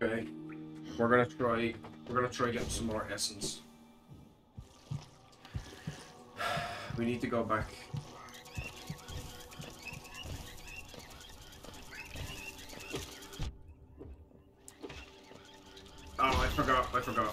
Okay. We're gonna try getting some more essence. We need to go back. Oh, I forgot.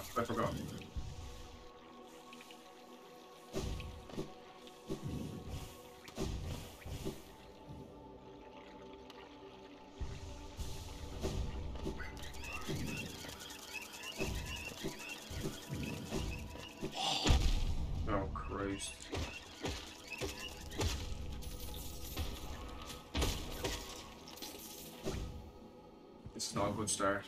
Oh, Christ. It's not a good start.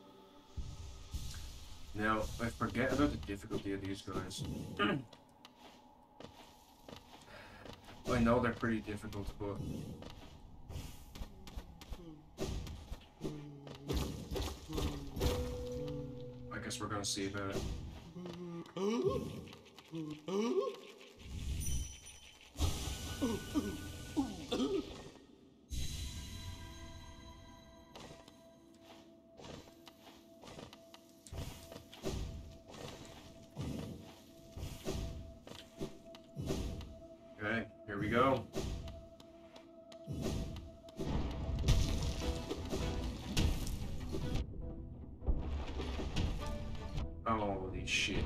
Now, I forget about the difficulty of these guys. I know they're pretty difficult, but... I guess we're gonna see about it. Okay, here we go. Holy shit.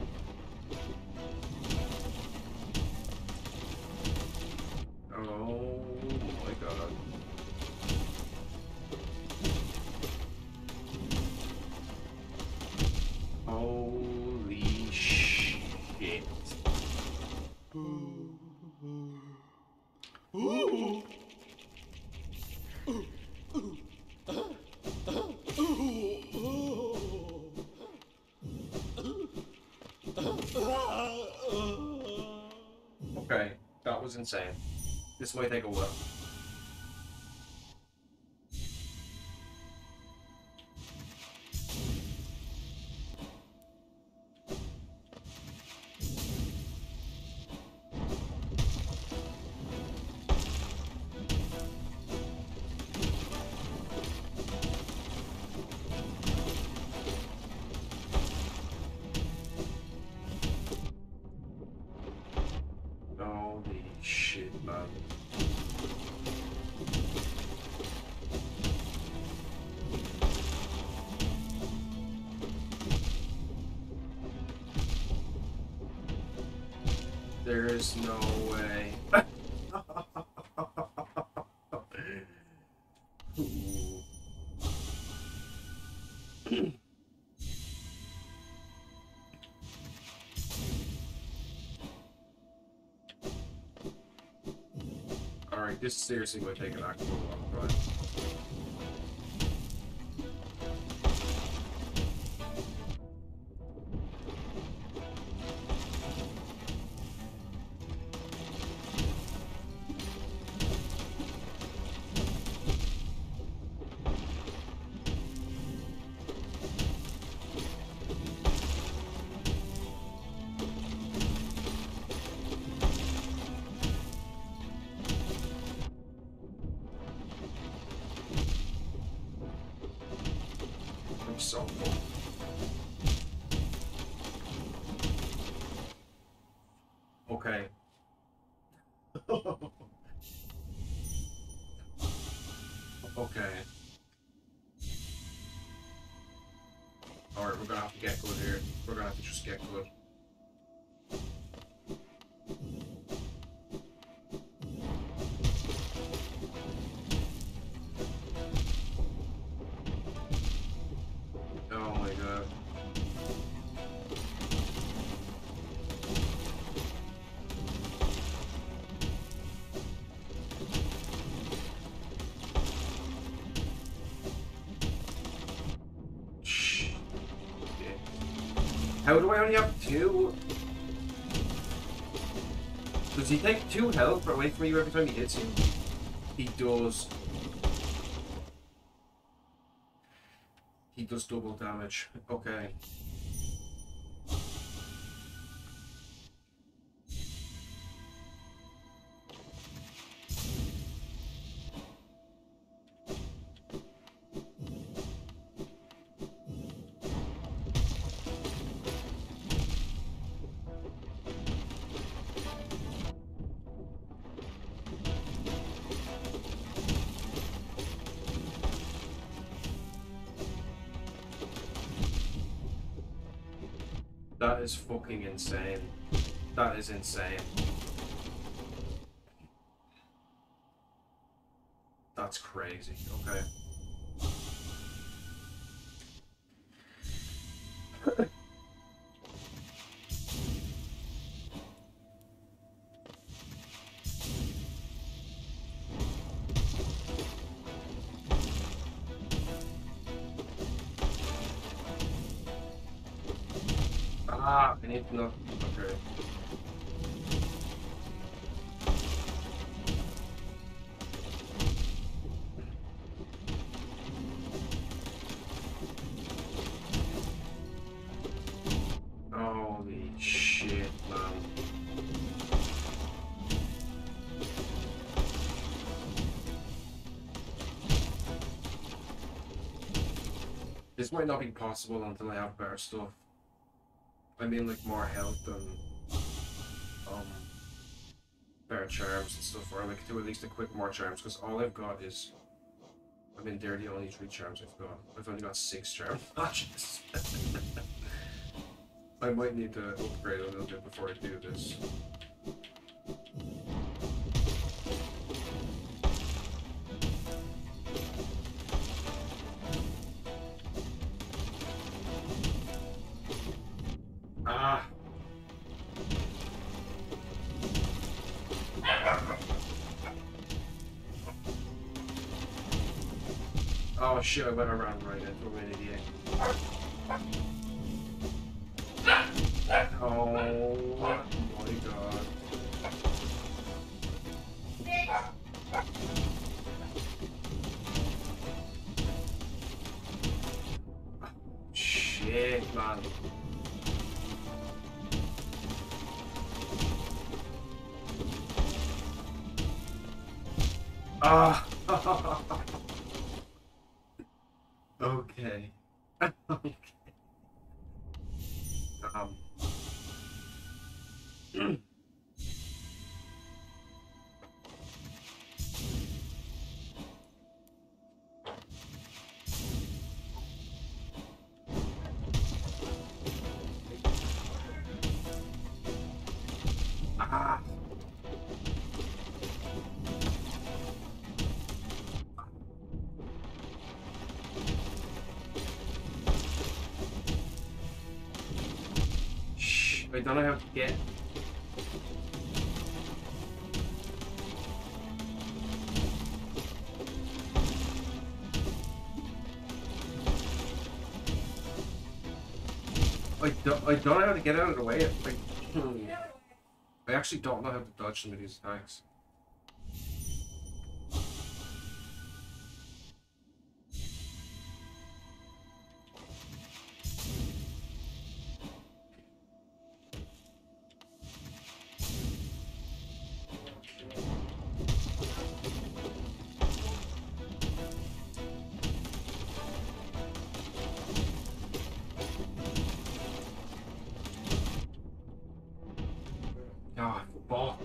Oh my god. Holy shit. Okay, that was insane. This might take a while. Holy shit, man. There is no way. Alright, this seriously might take an actual long time. I'm so full. Okay. Okay. Alright, we're gonna have to get good here. We're gonna have to just get good. Oh my god. Shh. How do I only have 2? Does he take 2 health away from you every time he hits you? He does. He does double damage. Okay. That is fucking insane. That is insane. That's crazy. Okay. Ah, I need to know. Okay. Holy shit, man. This might not be possible until I have better stuff. I mean, like, more health and, better charms and stuff, or like, to at least equip more charms, because all I've got is, I mean, they're the only 3 charms I've got. I've only got 6 charm patches. I might need to upgrade a little bit before I do this. Ah! Oh shit, I went around right into an idiot. Oh my god. Shit, man. Ah! Okay. Okay. Ah! Shh, I don't know how to get. I don't know how to get out of the way. I actually don't know how to dodge some of these attacks. Ah, fuck.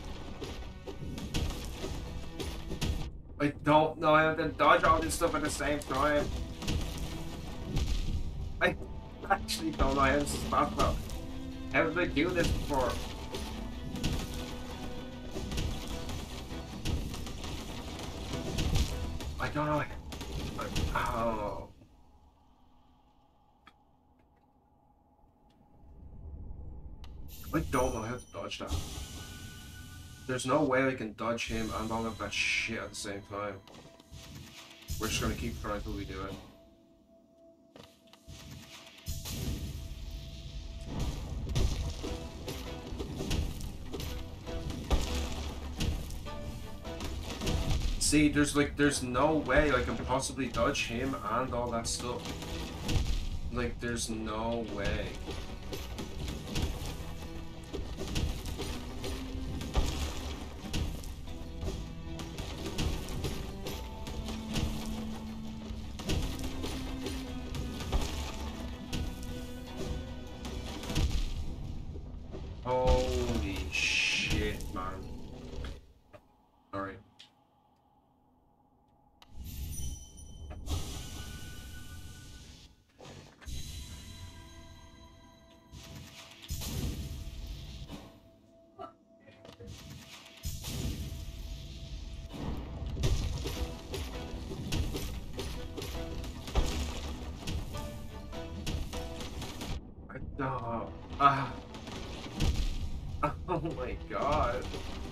I don't know how to dodge all this stuff at the same time. I actually don't know how this is possible. How did I do this before? I don't know. Oh. I don't know how to dodge that. There's no way I can dodge him and all of that shit at the same time. We're just gonna keep trying until we do it. See, there's no way I can possibly dodge him and all that stuff. Like, there's no way. Holy shit, man. Alright. Oh, ah, oh my god.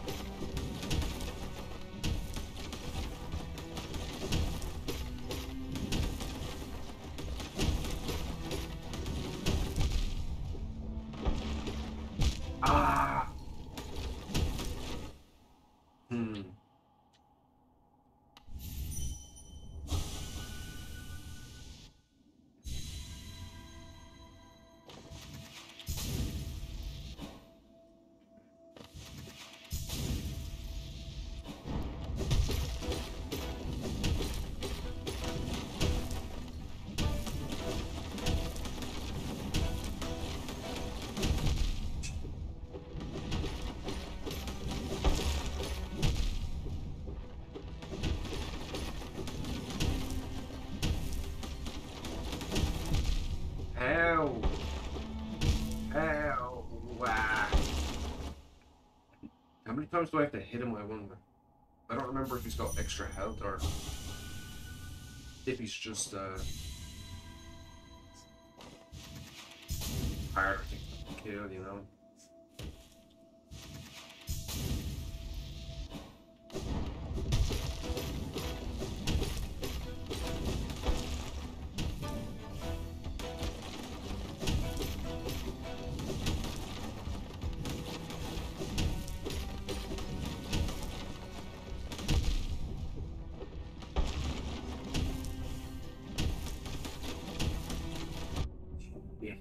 Ah. Hmm. How? How? Wow. How many times do I have to hit him, I wonder? I don't remember if he's got extra health or if he's just harder to kill, you know? Yeah.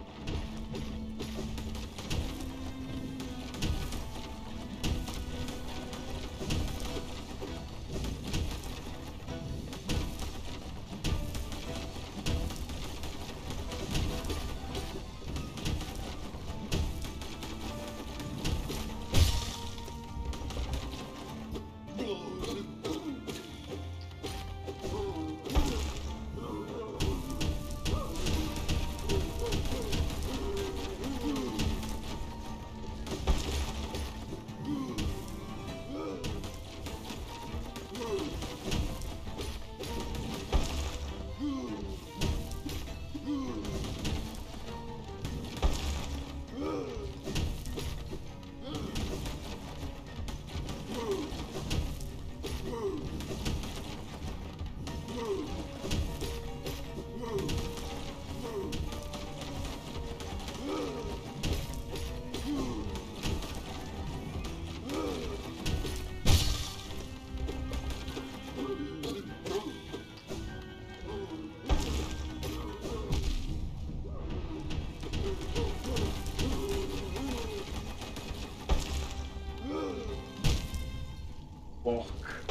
Fuck.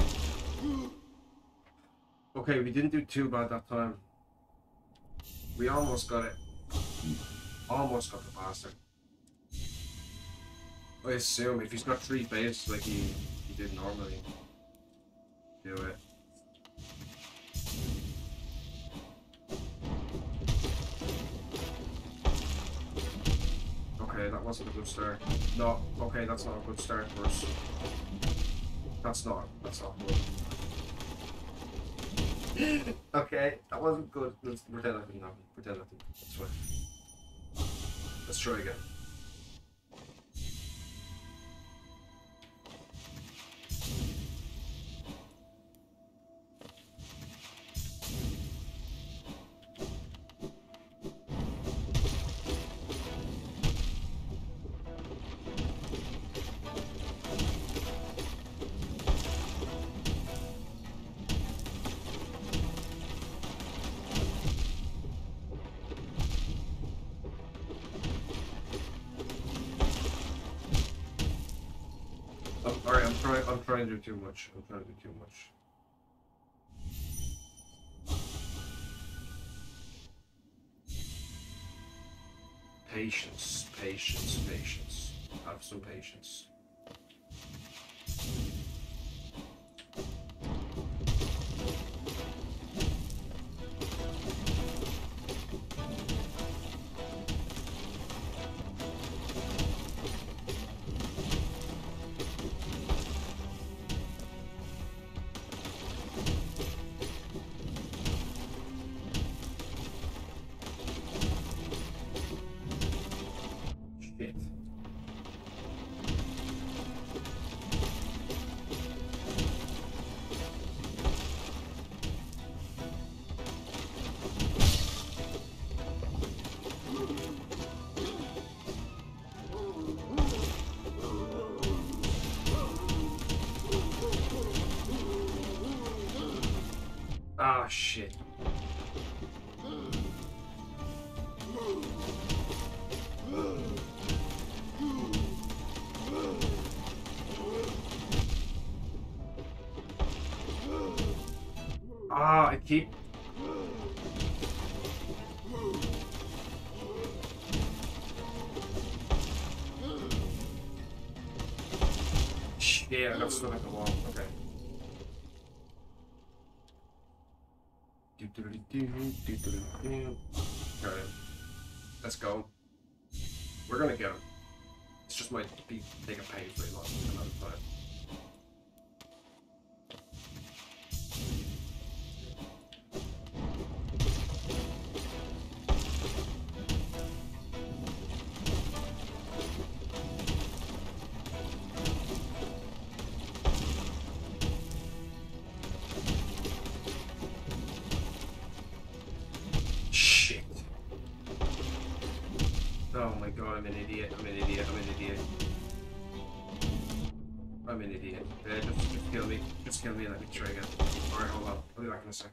Okay, we didn't do too bad that time. We almost got it. Almost got the bastard. I assume if he's got 3 phases like he did normally, do it. Okay, that wasn't a good start. No, okay, that's not a good start for us. That's not good. Okay, that wasn't good. Let's pretend that didn't happen. Pretend that didn't. That's fine. Let's try again. Alright, I'm trying to do too much. I'm trying to do too much. Patience, patience, patience. Have some patience. shit. Ah, I keep... Shit, I got stuck at the wall. Okay. Got it. Let's go. We're gonna get him. It's just might be take a painfully long amount of time. Shit. Oh my god, I'm an idiot. I'm an idiot. I'm an idiot. I'm an idiot. Just kill me. Just kill me and let me try again. Alright, hold on. I'll be back in a sec.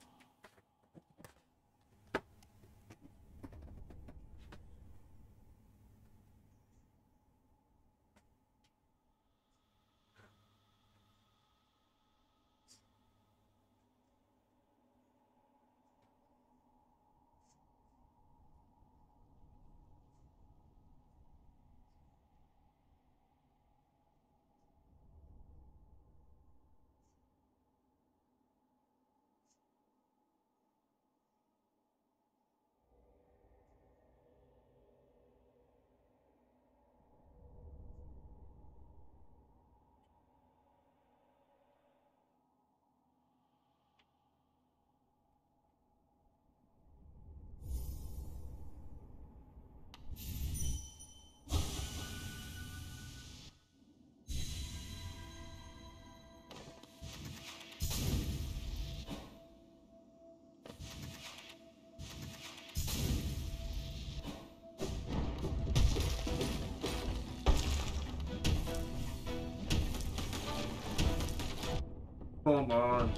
Come on.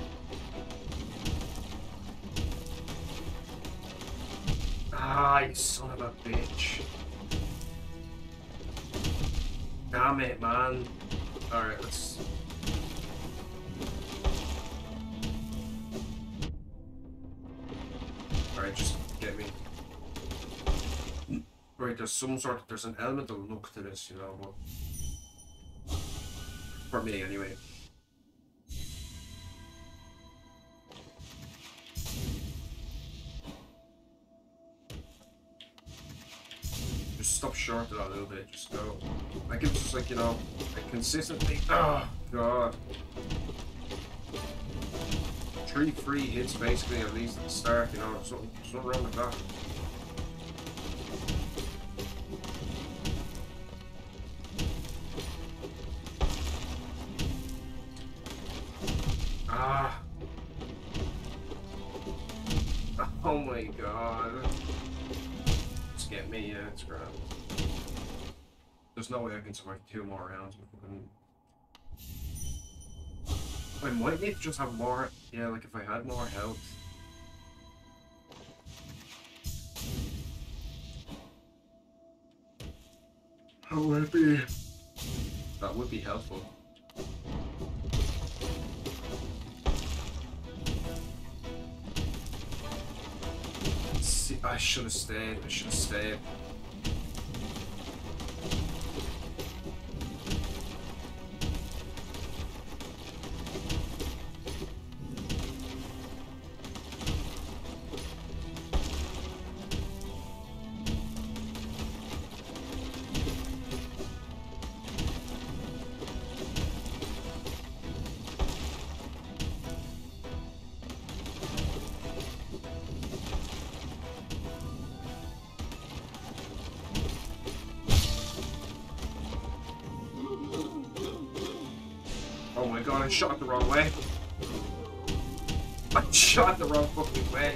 Ah, you son of a bitch. Damn it, man. Alright, let's... Alright, just get me. Right, there's an element of luck to this, you know, but... For me, anyway. Stop short of that a little bit, just go. Like it's just like, you know, like consistently. Oh god. 3 free hits basically at least at the start, you know, something wrong with that. Ah. Oh my god. Just get me, yeah, it's grand. There's no way I can survive 2 more rounds. I might need to just have more, yeah, like if I had more health. That would be helpful. See, I should have stayed. Oh my god, I shot the wrong way. I shot the wrong fucking way.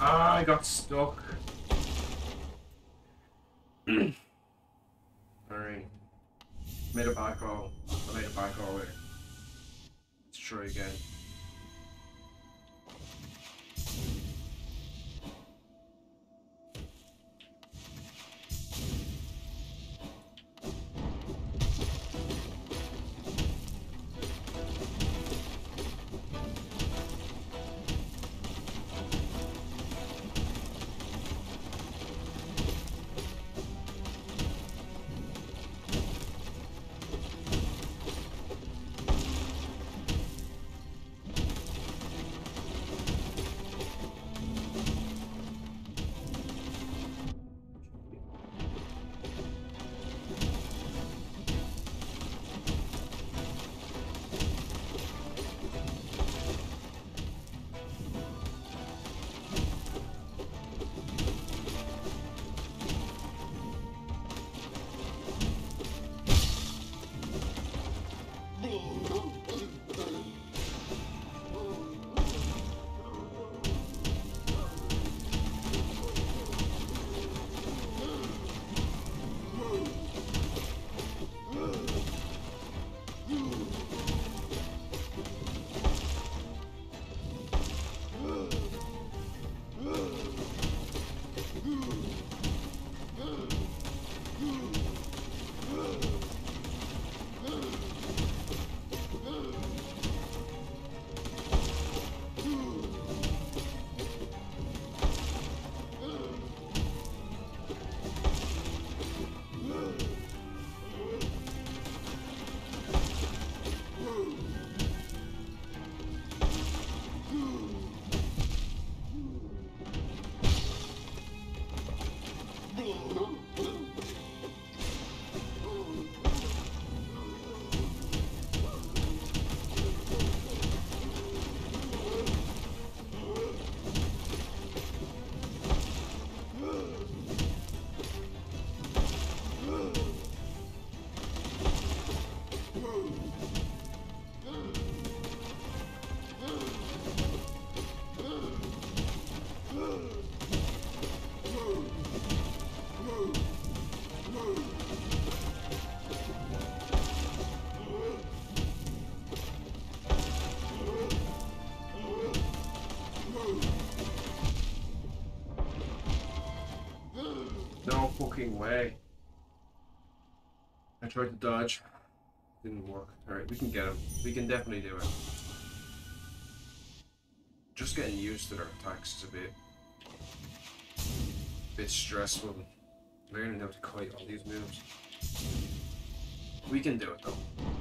Ah, I got stuck. Alright. Made a back roll. I made a back roll there. Let's try again. No fucking way. I tried to dodge. Didn't work. Alright, we can get him. We can definitely do it. Just getting used to their attacks is a bit stressful. Learning how to kite all these moves. We can do it though.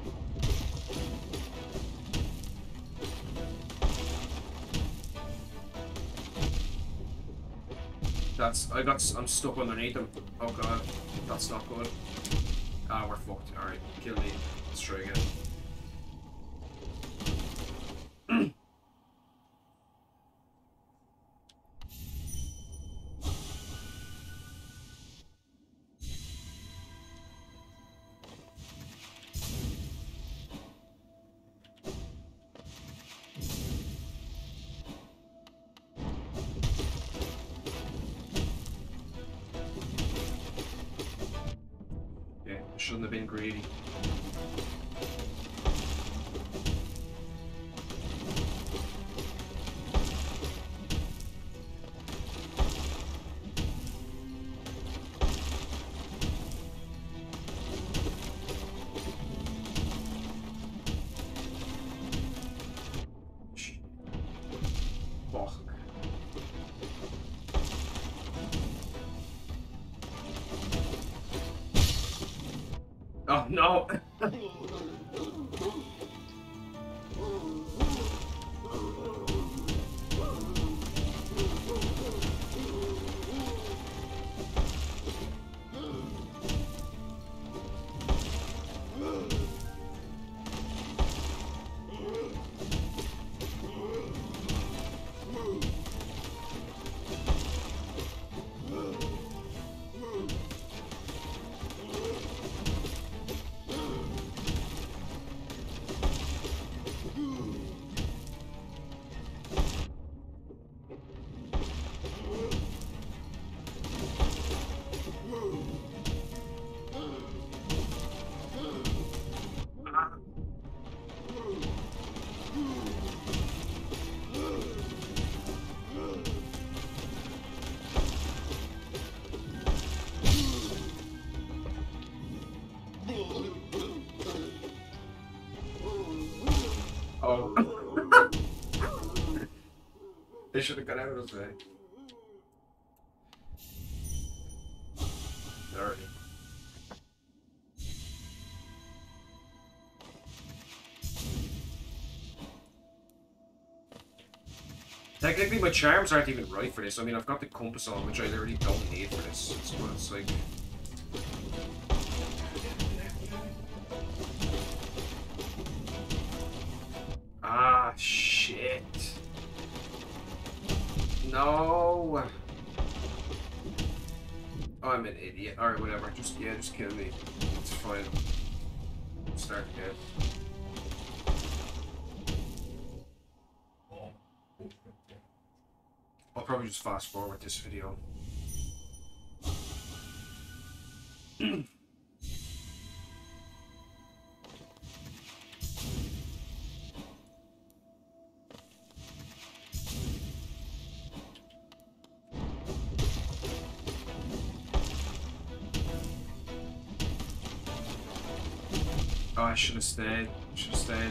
I'm stuck underneath him. Oh god, that's not good. Ah, we're fucked. Alright, kill me. Let's try again. Shouldn't have been greedy. Fuck. Oh no! no. They should have got out of the way. Alright. Technically, my charms aren't even right for this. I mean, I've got the compass on, which I literally don't need for this. But it's like... Ah, shit. No. Oh, I'm an idiot. Alright, whatever. Just kill me. It's fine. Start again. I'll probably just fast forward this video. Oh, I should have stayed. Should have stayed.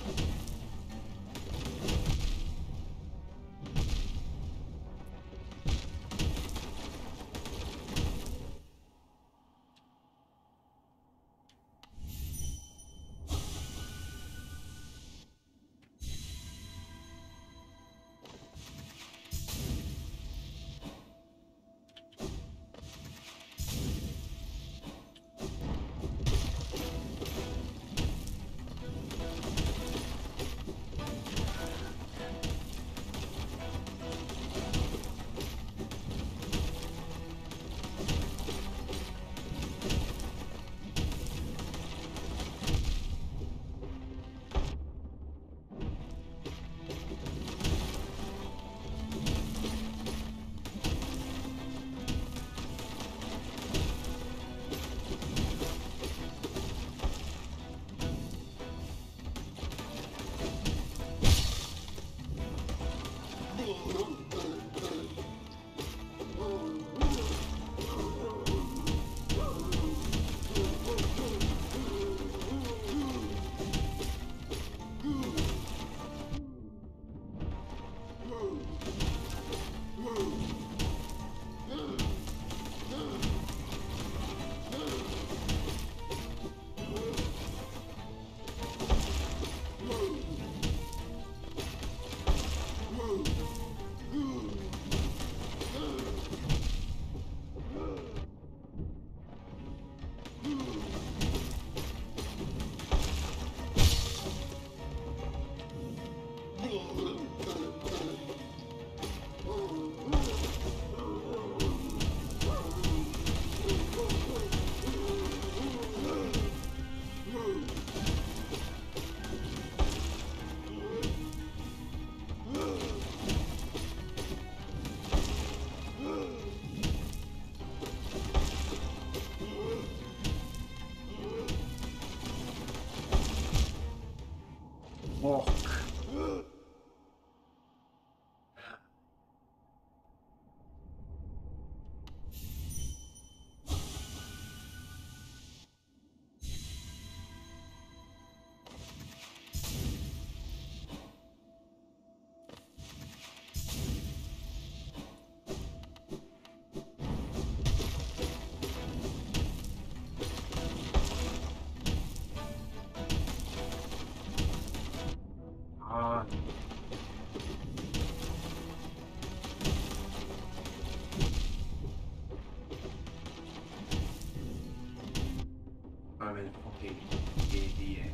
I'm in fucking idiot.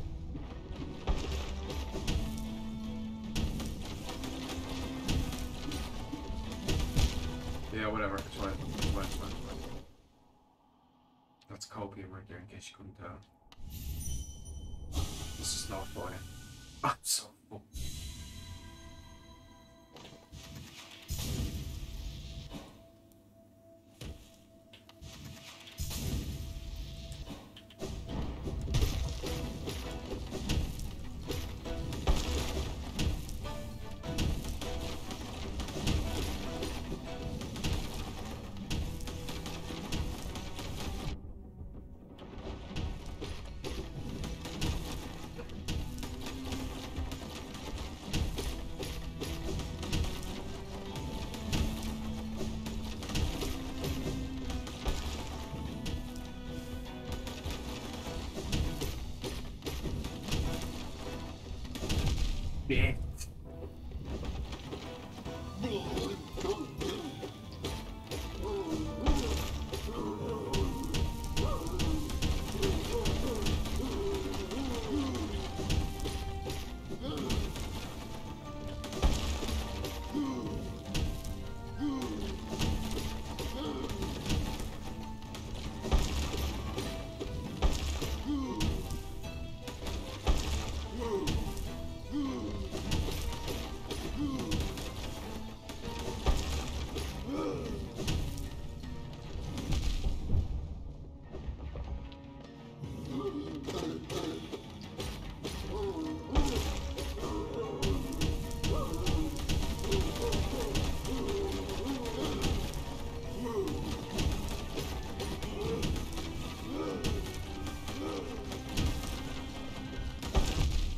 Yeah, whatever. It's fine. It's fine. It's fine. It's fine. That's copium right there, in case you couldn't tell. This is not fine. I'm so full.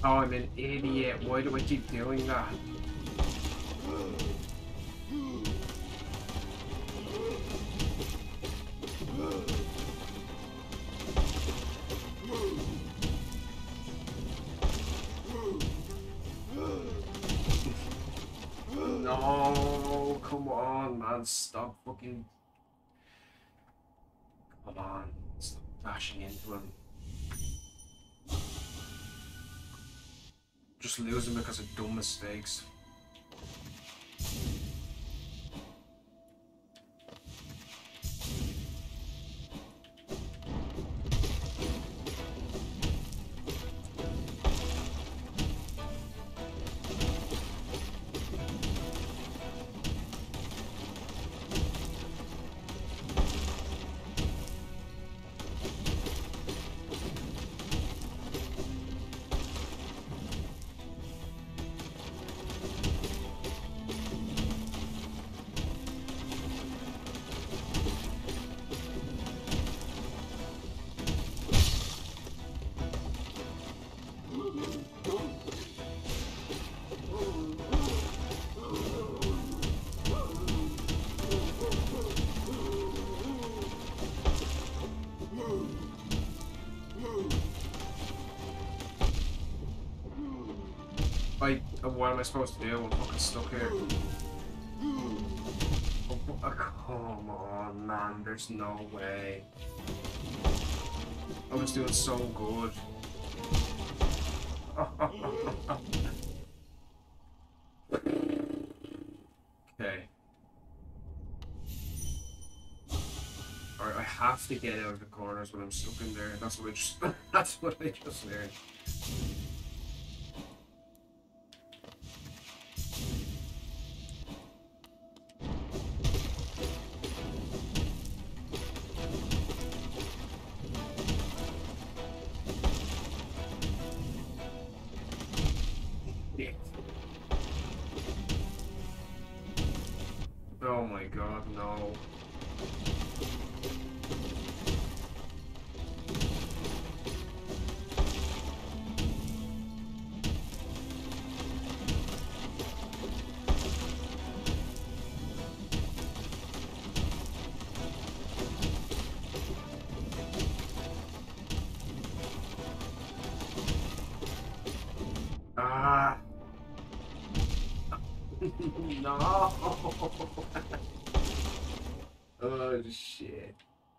Oh, I'm an idiot. Why do I keep doing that? No, come on, man. Stop fucking... Come on. Stop bashing into him. Just losing because of dumb mistakes. What am I supposed to do? I'm fucking stuck here. Oh, come on, man. There's no way. I was doing so good. Okay. Alright, I have to get out of the corners when I'm stuck in there. That's what I just that's what I just learned. Oh my god, no. Ah. No. Oh shit.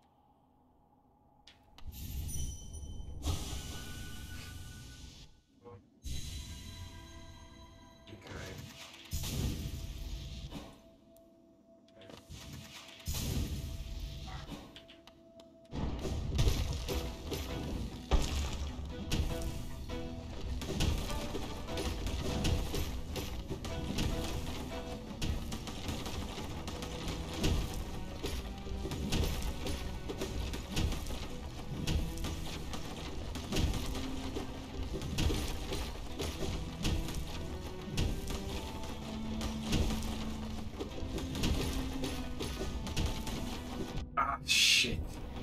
Shit.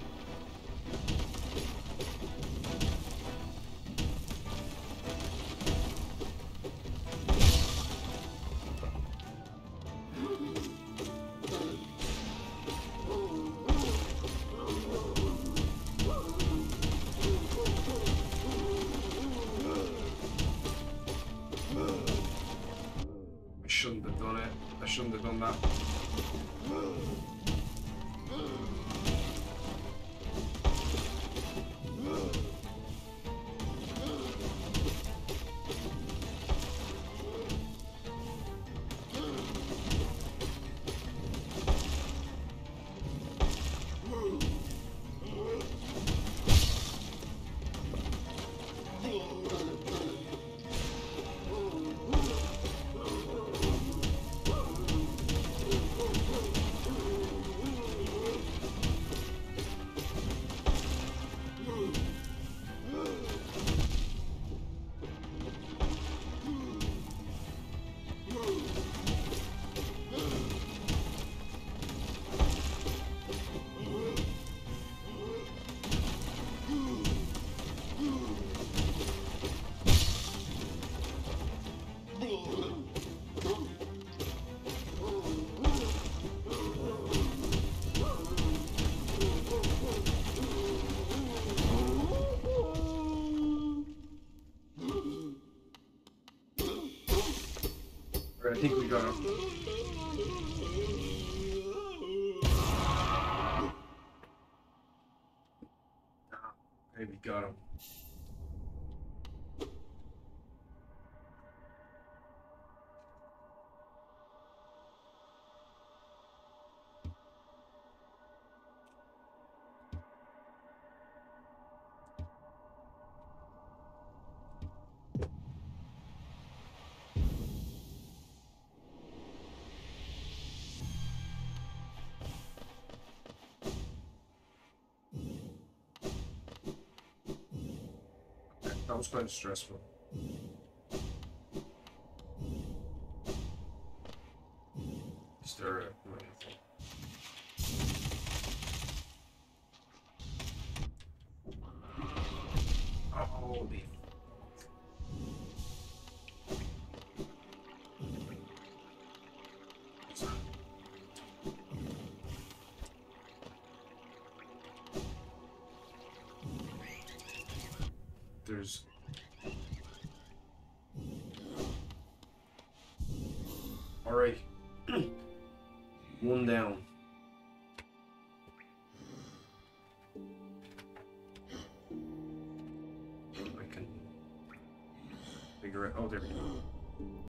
I shouldn't have done it. I shouldn't have done that. think we got him. Okay, we got him. That was quite stressful. Is there anything? Oh, the... There's... Alright. One down. I can figure it. Oh, there we go.